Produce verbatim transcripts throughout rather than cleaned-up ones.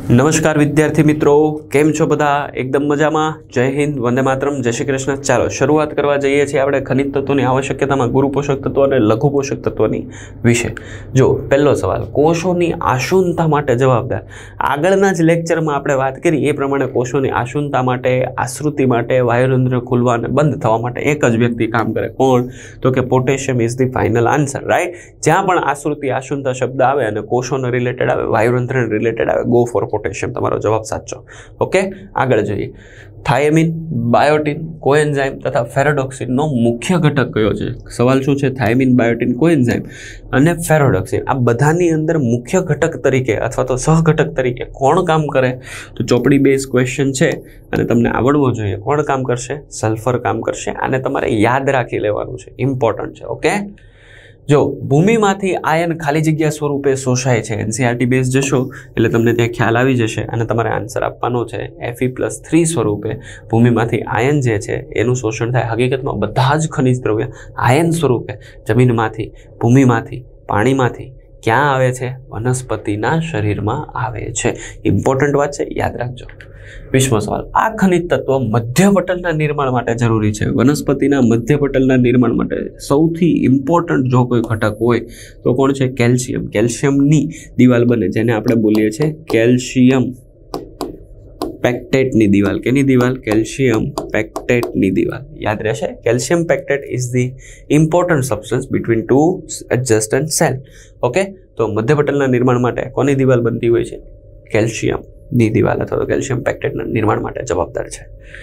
નમસ્કાર વિદ્યાર્થી મિત્રો, કેમ છો બધા? એકદમ મજામાં? જય હિન્દ, વંદે માતરમ, જય શ્રી કૃષ્ણ. ચાલો શરૂઆત કરવા જઈએ છીએ આપણે ખનિજ તત્વોની આવશ્યકતામાં ગુરુ પોષક તત્વો અને લઘુ પોષક તત્વોની વિશે. જો પહેલો સવાલ, કોષોની આશુનતા માટે જવાબદાર. આગળના જ લેક્ચરમાં આપણે વાત કરી એ પ્રમાણે કોષોની આશુનતા માટે, આશ્રુતિ માટે, વાયુરંધ્ર ખુલવા અને બંધ થવા માટે એક જ વ્યક્તિ કામ કરે. કોણ? તો કે potassium is the final answer, right? જ્યાં પણ આશ્રુતિ આશુનતા શબ્દ આવે અને કોષોને રિલેટેડ આવે, વાયુરંધ્રને રિલેટેડ આવે, ગો ફોર પોટેશિયમ. તમારો જવાબ સાચો. ઓકે, આગળ જોઈએ. થાયમિન, બાયોટિન, કોએન્ઝાઇમ તથા ફેરોડોક્સિનનો મુખ્ય ઘટક કયો છે? સવાલ શું છે? થાયમિન, બાયોટિન, કોએન્ઝાઇમ અને ફેરોડોક્સિન આ બધાની અંદર મુખ્ય ઘટક તરીકે અથવા તો સહઘટક તરીકે કોણ કામ કરે? તો ચોપડી બેઝ ક્વેશ્ચન છે અને તમને આવડવો જોઈએ. કોણ કામ કરશે? સલ્ફર કામ કરશે. આને તમારે યાદ રાખી લેવાનું છે, ઇમ્પોર્ટન્ટ છે. ઓકે, જો ભૂમિમાંથી આયન ખાલી જગ્યા સ્વરૂપે શોષાય છે, એનસીઆરટી બેઝ જશો એટલે તમને ત્યાં ખ્યાલ આવી જશે અને તમારે આન્સર આપવાનો છે. એફઈ પ્લસ થ્રી સ્વરૂપે ભૂમિમાંથી આયન જે છે એનું શોષણ થાય. હકીકતમાં બધા જ ખનિજ દ્રવ્ય આયન સ્વરૂપે જમીનમાંથી, ભૂમિમાંથી, પાણીમાંથી ક્યાં આવે છે? વનસ્પતિના શરીરમાં આવે છે. ઇમ્પોર્ટન્ટ વાત છે, યાદ રાખજો. વીસમો સવાલ, આ ખનિજ તત્વ મધ્યપટલના નિર્માણ માટે જરૂરી છે. વનસ્પતિના મધ્યપટલના નિર્માણ માટે સૌથી ઇમ્પોર્ટન્ટ જો કોઈ ઘટક હોય તો કોણ છે? કેલ્શિયમ. કેલ્શિયમની દિવાલ બને જેને આપણે બોલીએ છીએ કેલ્શિયમ પેક્ટેટની દિવાલ. કેની દિવાલ? કેલ્શિયમ પેક્ટેટની દિવાલ. યાદ રહેશે. Calcium pectate is the important substance between two adjacent cell. Okay, તો મધ્યપટલના નિર્માણ માટે કોની દિવાલ બનતી હોય છે? કેલ્શિયમ ની દિવાલ અથવા તો કેલ્શિયમ પેક્ટેટના નિર્માણ માટે જવાબદાર છે.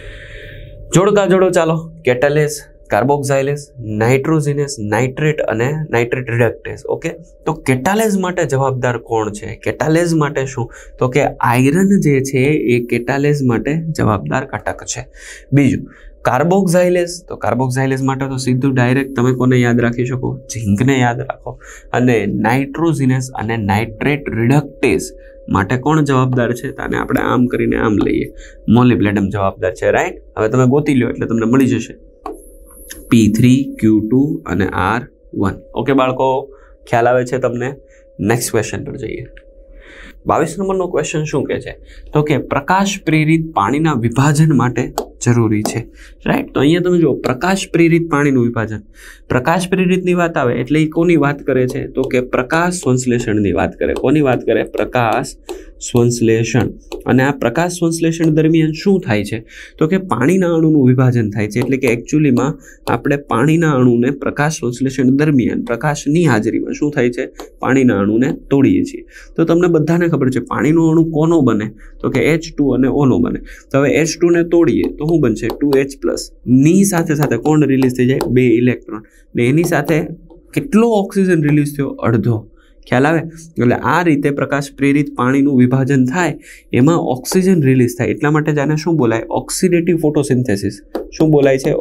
જોડકા જોડો ચાલો. કેટાલેસ, કાર્બોક્સાઇલેસ, નાઇટ્રોજિનેસ, નાઇટ્રેટ અને નાઇટ્રેટ રિડક્ટેસ. ઓકે, તો કેટાલેસ માટે જવાબદાર કોણ છે? કેટાલેસ માટે શું? તો કે આયરન જે છે એ કેટાલેસ માટે જવાબદાર ઘટક છે. બીજું કાર્બોક્સાઇલેસ, તો કાર્બોક્સાઇલેસ માટે તો સીધું ડાયરેક્ટ તમે કોને યાદ રાખી શકો? ઝીંકને યાદ રાખો. અને નાઇટ્રોજિનેસ અને નાઇટ્રેટ રિડક્ટેસ માટે કોણ જવાબદાર છે? તાને આપણે આમ કરીને આમ લઈએ, મોલિબ્લેડમ જવાબદાર છે, રાઈટ? હવે તમે ગોતી લો એટલે તમને મળી જશે પી થ્રી, ક્યુ ટુ અને આર વન. ઓકે બાળકો, ખ્યાલ આવે છે તમને? નેક્સ્ટ ક્વેશ્ચન પર જઈએ. બાવીસ નંબરનો ક્વેશ્ચન શું કહે છે? તો કે પ્રકાશ પ્રેરિત પાણીના વિભાજન માટે જરૂરી છે, રાઈટ? તો અહીંયા તમે જુઓ, પ્રકાશ પ્રેરિત પાણીનું વિભાજન. પ્રકાશ પ્રેરિતની વાત આવે એટલે એ કોની વાત કરે છે? તો કે પ્રકાશ સંશ્લેષણની વાત કરે. કોની વાત કરે? પ્રકાશ સંશ્લેષણ. અને આ પ્રકાશ સંશ્લેષણ દરમિયાન શું થાય છે? તો કે પાણીના અણુનું વિભાજન થાય છે. એટલે કે એકચ્યુઅલીમાં આપણે પાણીના અણુને પ્રકાશ સંશ્લેષણ દરમિયાન પ્રકાશની હાજરીમાં શું થાય છે? પાણીના અણુને તોડીએ છીએ. તો તમને બધાને ખબર છે પાણીનો અણુ કોનો બને? તો કે એચ ટુ અને ઓનો બને. તો હવે એચ ટુ ને તોડીએ તો શું બનશે? Two H plus. ની સાથે સાથે કોણ રિલીઝ થઈ જાય? બે ઇલેક્ટ્રોન. ને એની સાથે કેટલો ઓક્સિજન રિલીઝ થયો? અડધો. ખ્યાલ આવે? એટલે આ રીતે પ્રકાશ પ્રેરિત પાણીનું વિભાજન થાય, એમાં ઓક્સિજન રિલીઝ થાય. એટલા માટે જ આને શું બોલાય? Oxidative photosynthesis. શું બોલાય છે?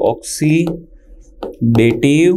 ઓક્સિડેટિવ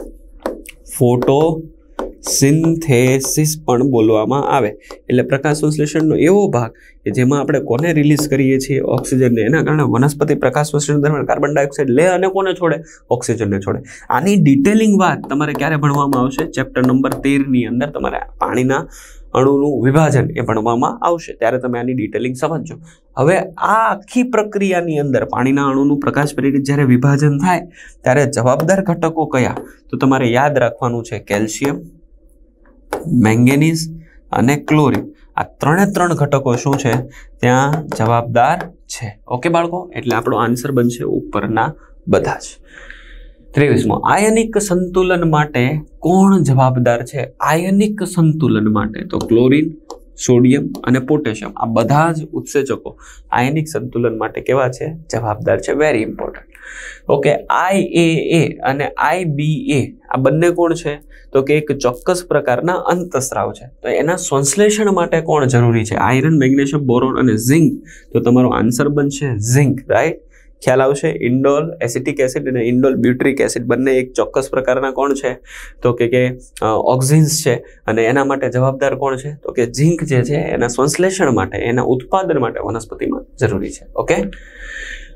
ફોટોસિન્થેસિસ પણ બોલવામાં આવે. એટલે પ્રકાશ સંશ્લેષણનો એવો ભાગ કે જેમાં આપણે કોને રિલીઝ કરીએ છીએ? ઓક્સિજનને. એના કારણે વનસ્પતિ પ્રકાશ સંશ્લેષણ દરમિયાન કાર્બન ડાયોક્સાઇડ લે અને કોને છોડે? ઓક્સિજનને છોડે. આની ડિટેલિંગ વાત તમારે ક્યારે ભણવામાં આવશે? ચેપ્ટર નંબર તેર ની અંદર તમારે પાણીના અણુનું વિભાજન એ ભણવામાં આવશે, ત્યારે તમે આની ડિટેલિંગ સમજજો. હવે આ આખી પ્રક્રિયાની અંદર પાણીના અણુનું પ્રકાશ પ્રેરિત જ્યારે વિભાજન થાય ત્યારે જવાબદાર ઘટકો કયા? તો તમારે યાદ રાખવાનું છે કેલ્શિયમ, મેંગેનીઝ અને ક્લોરીન. આ ત્રણે ત્રણ ઘટકો શું છે? ત્યાં જવાબદાર છે. ઓકે બાળકો, એટલે આપણો આન્સર બનશે ઉપરના બધા જ. ત્રેવીસમો, આયનિક સંતુલન માટે કોણ જવાબદાર છે? આયનિક સંતુલન માટે તો ક્લોરીન, સોડિયમ અને પોટેશિયમ આ બધા જ ઉત્સેચકો આયનિક સંતુલન માટે કેવા છે? જવાબદાર છે. Very important. Okay, I A A અને આઈ બી એ આ બંને કોણ છે? તો કે એક ચોક્કસ પ્રકારના અંતસ્રાવ છે. તો એના સંશ્લેષણ માટે કોણ જરૂરી છે? આયરન, મેગ્નેશિયમ, બોરોન અને ઝિંક. તો તમારો આન્સર બનશે ઝિંક, રાઈટ? ખ્યાલ આવશે? ઇન્ડોલ એસિટિક એસિડ અને ઇન્ડોલ બ્યુટ્રિક એસિડ બંને એક ચોક્કસ પ્રકારના કોણ છે? તો કે કે ઓક્સિન્સ છે. અને એના માટે જવાબદાર કોણ છે? તો કે ઝિંક જે છે એના સંશ્લેષણ માટે, એના ઉત્પાદન માટે વનસ્પતિમાં જરૂરી છે. ઓકે,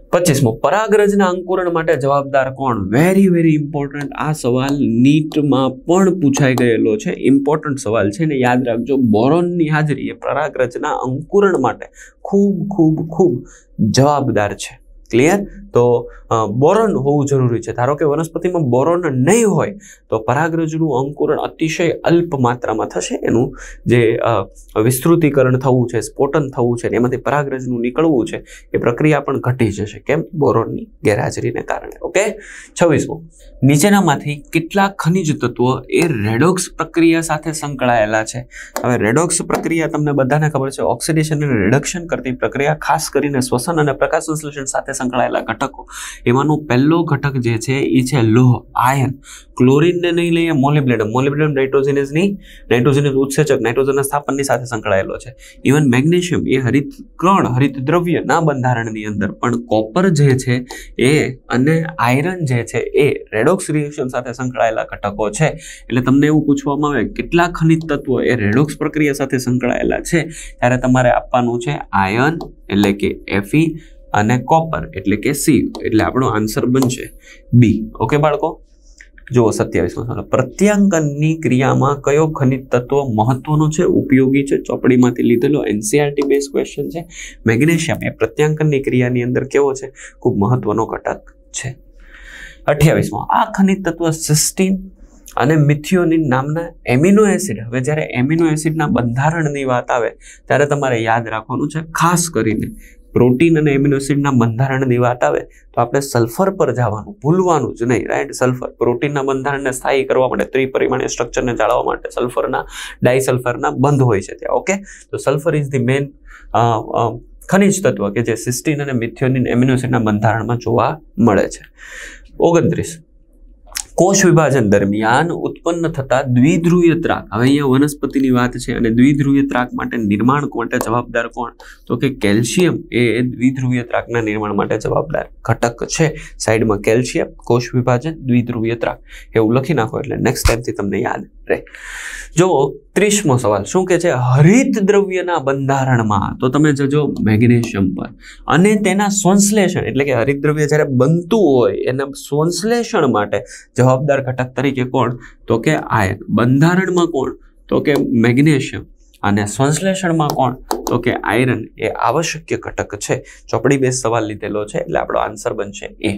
પચીસમો, પરાગરજના અંકુરણ માટે જવાબદાર કોણ? Very very important. આ સવાલ નીટમાં પણ પૂછાઈ ગયેલો છે, ઇમ્પોર્ટન્ટ સવાલ છે ને યાદ રાખજો. બોરોનની હાજરી એ પરાગરજના અંકુરણ માટે ખૂબ ખૂબ ખૂબ જવાબદાર છે. ક્લિયર? તો બોરોન હોવું જરૂરી છે. ધારો કે વનસ્પતિમાં બોરોન નહીં હોય તો પરાગરજનું અંકુરણ અતિશય અલ્પ માત્રામાં થશે. એનું જે વિસ્તૃતીકરણ થવું છે, સ્ફોટન થવું છે, એમાંથી પરાગરજનું નીકળવું છે, એ પ્રક્રિયા પણ ઘટી જશે. કેમ? બોરોનની ગેરહાજરીને કારણે. ઓકે. છવ્વીસમો, નીચેનામાંથી કેટલા ખનિજ તત્વો એ રેડોક્સ પ્રક્રિયા સાથે સંકળાયેલા છે? હવે રેડોક્સ પ્રક્રિયા તમને બધાને ખબર છે, ઓક્સિડેશન અને રિડક્શન કરતી પ્રક્રિયા, ખાસ કરીને શ્વસન અને પ્રકાશ સંશ્લેષણ સાથે સંકળાયેલા ઘટકો. એમાંનો પહેલો ઘટક જે છે એ છે લોહ, આયન. ક્લોરીનને નહીં લઈએ, મોલિબ્ડેનમ. મોલિબ્ડેનમ નાઇટ્રોજનસની નાઇટ્રોજનસ ઉત્સેચક, નાઇટ્રોજનના સ્થાપનની સાથે સંકળાયેલો છે. ઇવન મેગ્નેશિયમ એ હરિત કણ, હરિત દ્રવ્યના બંધારણની અંદર. પણ કોપર જે છે એ અને આયરન જે છે એ રેડોક્સ રિએક્શન સાથે સંકળાયેલા ઘટકો છે. એટલે તમને એવું પૂછવામાં આવે કેટલા ખનિજ તત્વો એ રેડોક્સ પ્રક્રિયા સાથે સંકળાયેલા છે, ત્યારે તમારે આપવાનું છે આયન એટલે કે એફી અને કોપર એટલે કે સી. એટલે આપણો આન્સર બનશે બી. ઓકે બાળકો, જુઓ સત્યાવીસમો સવાલ, પ્રત્યાંકનની ક્રિયામાં કયો ખનિજ તત્વ મહત્વનો છે, ઉપયોગી છે? ચોપડીમાંથી લીધેલો એનસીઆરટી બેઝ ક્વેશ્ચન છે. મેગ્નેશિયમ એ પ્રત્યાંકનની ક્રિયાની અંદર કેવો છે? ખૂબ મહત્વનો ઘટક છે. અઠ્યાવીસમો, આ ખનિજ તત્વ સિસ્ટીન અને મિથિયોનિન નામના એમિનો એસિડ. હવે જ્યારે એમિનો એસિડના બંધારણની વાત આવે ત્યારે તમારે યાદ રાખવાનું છે, ખાસ કરીને પ્રોટીન અને એમિનો એસિડના બંધારણની વાત આવે તો આપણે સલ્ફર પર જવાનું ભૂલવાનું જ નહીં. રાઈટ? સલ્ફર પ્રોટીનના બંધારણને સ્થાયી કરવા માટે, ત્રિપરિમાણીય સ્ટ્રક્ચરને જાળવવા માટે સલ્ફરના ડાયસલ્ફરના બંધ હોય છે ત્યાં. ઓકે. તો સલ્ફર ઇઝ ધી મેન ખનિજ તત્વ કે જે સિસ્ટીન અને મિથિયોનિન એમિનો એસિડના બંધારણમાં જોવા મળે છે. ઓગણત્રીસ, કોષ વિભાજન દરમિયાન ઉત્પન્ન થતા દ્વિધ્રુવીય ત્રાક. હવે અહીંયા વનસ્પતિની વાત છે અને દ્વિધ્રુવીય ત્રાક માટે નિર્માણ માટે જવાબદાર કોણ? તો કે કેલ્શિયમ એ દ્વિધ્રુવીય ત્રાકના નિર્માણ માટે જવાબદાર ઘટક છે. સાઈડમાં કેલ્શિયમ, કોષ વિભાજન, દ્વિધ્રુવીય ત્રાક એવું લખી નાખો એટલે નેક્સ્ટ ટાઈમથી તમને યાદ રહે. જો ત્રીસમો સવાલ શું કે છે? હરિત દ્રવ્યના બંધારણમાં. તો તમે જજો મેગ્નેશિયમ પર અને તેના સંશ્લેષણ એટલે કે હરિત દ્રવ્ય જ્યારે બનતું હોય એના સંશ્લેષણ માટે જવાબદાર ઘટક તરીકે કોણ? તો કે આયન. બંધારણમાં કોણ? તો કે મેગ્નેશિયમ. અને સંશ્લેષણમાં કોણ? તો કે આયરન એ આવશ્યક ઘટક છે. ચોપડી બેઝ સવાલ લીધેલો છે એટલે આપણો આન્સર બનશે એ.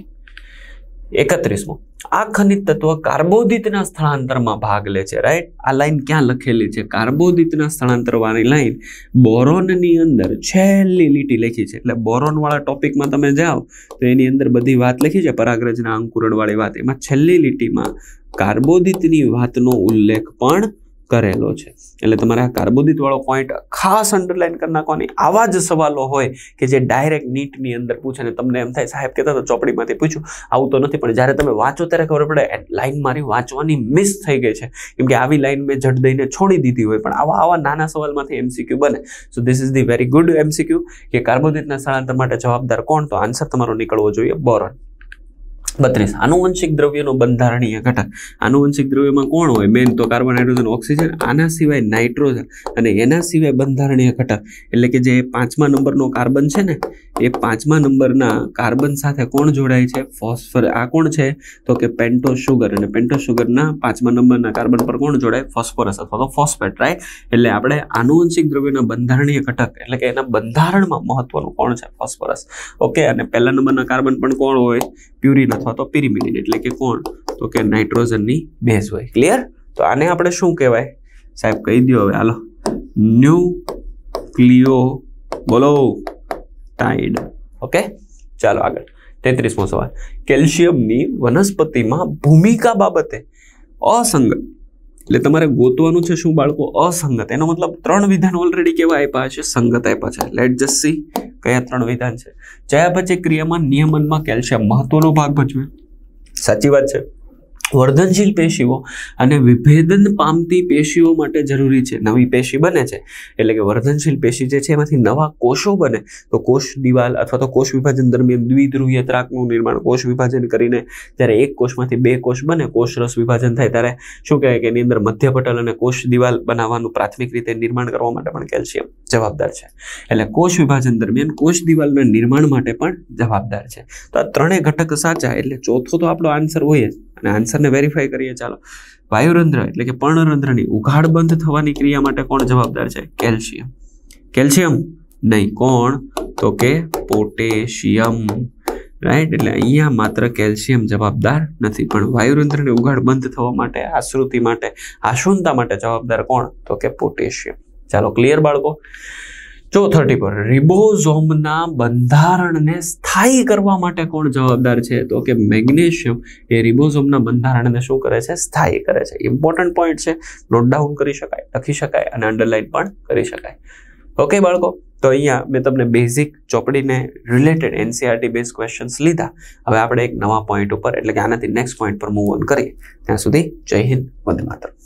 એકત્રીસમો, આ ખનિજ તત્વ કાર્બોદિતના સ્થળાંતરમાં ભાગ લે છે. રાઈટ? આ લાઈન ક્યાં લખેલી છે? કાર્બોદિતના સ્થળાંતર વાળી લાઈન બોરોનની અંદર છેલ્લી લીટી લખી છે. એટલે બોરોન વાળા ટોપિકમાં તમે જાઓ તો એની અંદર બધી વાત લખી છે, પરાગરજના અંકુરણ વાળી વાત. એમાં છેલ્લી લીટીમાં કાર્બોદિતની વાતનો ઉલ્લેખ પણ કરેલો છે. એટલે તમારે આ કાર્બોદિત વાળો પોઈન્ટ ખાસ અંડરલાઈન કરી નાખવાની. આવા જ સવાલો હોય કે જે ડાયરેક્ટ નીટની અંદર પૂછે ને તમને એમ થાય સાહેબ કહેતા તો ચોપડીમાંથી પૂછ્યું, આવું તો નથી. પણ જ્યારે તમે વાંચો ત્યારે ખબર પડે લાઈન મારી વાંચવાની મિસ થઈ ગઈ છે, કેમ કે આવી લાઈન મેં જડ દઈને છોડી દીધી હોય. પણ આવા આવા નાના સવાલમાંથી એમસીક્યુ બને. So this is the very good MCQ કે કાર્બોદિતના સ્થળાંતર માટે જવાબદાર કોણ? તો આન્સર તમારો નીકળવો જોઈએ બોરોન. બત્રીસ, આનુવંશિક દ્રવ્યનો બંધારણીય ઘટક. આનુવંશિક દ્રવ્યમાં કોણ હોય? મેન તો કાર્બન, હાઇડ્રોજન, ઓક્સિજન. આના સિવાય નાઇટ્રોજન અને એના સિવાય બંધારણીય ઘટક એટલે કે જે પાંચમા નંબરનો કાર્બન છે ને એ પાંચમા નંબરના કાર્બન સાથે કોણ જોડાય છે? ફોસ્ફર. આ કોણ છે? તો કે પેન્ટોસ શુગર. અને પેન્ટોસ શુગરના પાંચમા નંબરના કાર્બન પર કોણ જોડાય? ફોસ્ફરસ અથવા તો ફોસ્ફેટ. રાઈટ? એટલે આપણે આનુવંશિક દ્રવ્યના બંધારણીય ઘટક એટલે કે એના બંધારણમાં મહત્વનું કોણ છે? ફોસ્ફરસ. ઓકે. અને પહેલા નંબરના કાર્બન પણ કોણ હોય? પ્યુરિન અથવા તો પિરિમિડિન એટલે કે કોણ? તો કે નાઇટ્રોજનની બેઝ હોય. ક્લિયર? તો આને આપણે શું કહેવાય સાહેબ? કહી દો હવે. હાલો, ન્યુક્લિયો બોલો ટાઇડ. ઓકે, ચાલો આગળ. તેત્રીસમો સવાલ, કેલ્શિયમની વનસ્પતિમાં ભૂમિકા બાબતે અસંગત એટલે તમારે ગોતવાનું છે શું બાળકો? અસંગત. એનો મતલબ ત્રણ વિધાન ઓલરેડી કેવા આપ્યા છે? સંગત આપ્યા છે. લેટ જસ્ટ સી કયા ત્રણ વિધાન છે. ચયાપચય ક્રિયામાં નિયમનમાં કેલ્શિયમ મહત્વનો ભાગ ભજવે. સાચી વાત છે. વર્ધનશીલ પેશીઓ અને વિભેદન પામતી પેશીઓ માટે જરૂરી છે. નવી પેશી બને છે એટલે કે વર્ધનશીલ પેશી જે છે એમાંથી નવા કોષો બને તો કોષ દિવાલ અથવા તો કોષ વિભાજન દરમિયાન દ્વિધ્રુવીય ત્રાકનું નિર્માણ કોષ વિભાજન કરીને જ્યારે એક કોષમાંથી બે કોષ બને, કોષ રસ વિભાજન થાય ત્યારે શું કહેવાય કે એની અંદર મધ્યપટલ અને કોષ દિવાલ બનાવવાનું પ્રાથમિક રીતે નિર્માણ કરવા માટે પણ કેલ્શિયમ જવાબદાર છે. એટલે કોષ વિભાજન દરમિયાન કોષ દિવાલના નિર્માણ માટે પણ જવાબદાર છે. તો આ ત્રણેય ઘટક સાચા એટલે ચોથો તો આપણો આન્સર હોય જ. અને આન્સરને વેરીફાઈ કરીએ. ચાલો, વાયુરંધ્ર એટલે કે પર્ણરંધ્રની ઉઘાડ બંધ થવાની ક્રિયા માટે કોણ જવાબદાર છે? કેલ્શિયમ. કેલ્શિયમ નહીં, કોણ? તો કે પોટેશિયમ. રાઈટ. એટલે અહીંયા માત્ર કેલ્શિયમ જવાબદાર નથી, પણ વાયુરંધ્રને ઉઘાડ બંધ થવા માટે, આશ્રુતિ માટે, આશુનતા માટે જવાબદાર કોણ? તો કે પોટેશિયમ. ચાલો, ક્લિયર બાળકો? જો થર્ટી પર રિબોઝોમના બંધારણને સ્થાયી કરવા માટે કોણ જવાબદાર છે? તો કે મેગ્નેશિયમ એ રિબોઝોમના બંધારણને શું કરે છે? સ્થાયી કરે છે. ઇમ્પોર્ટન્ટ પોઈન્ટ છે, નોટ ડાઉન કરી શકાય, લખી શકાય અને અંડરલાઇન પણ કરી શકાય. ઓકે બાળકો, તો અહીંયા મેં તમને બેઝિક ચોપડીને રિલેટેડ એનસીઆરટી બેઝ ક્વેશ્ચન્સ લીધા. હવે આપણે એક નવા પોઈન્ટ ઉપર એટલે કે આનાથી નેક્સ્ટ પોઈન્ટ પર મૂવ ઓન કરીએ. ત્યાં સુધી જય હિન્દ, વંદે માતરમ.